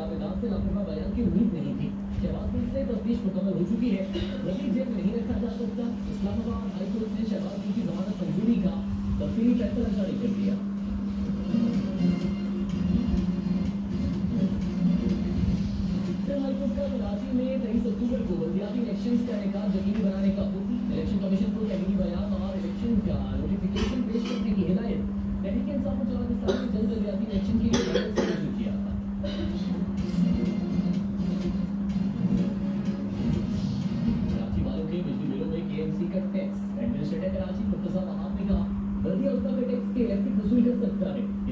दावेदार से लाखों का बयान की उम्मीद नहीं थी। शहबाज से तफ्तीश मुकम्मल हो चुकी है, वकील जेल में नहीं रखा जा सकता। इस्लामाबाद हाईकोर्ट ने शहबाज की जमानत मंजूरी का तफसीली फैसला जारी कर दिया। हाईकोर्ट का कराची में 23 अक्टूबर को बल्दियाती इलेक्शन का इनेकाद यकीनी बनाने का हुक्म। इलेक्शन कमीशन को तहरीरी बयान और इलेक्शन का नोटिफिकेशन पेश करने की हिदायत। तहरीक इंसाफ और जमात इस्लामी ने जल्द बल्दियाती इलेक्शन की हिदायत से मंजूर किया था। कराची वालों के बिजली बिलों में केएमसी का टैक्स। एडमिनिस्ट्रेटर कराची मुर्तजा वहाब ने कहा बल्दिया उसका टैक्स के इलेक्ट्रिक वसूल कर सकता है।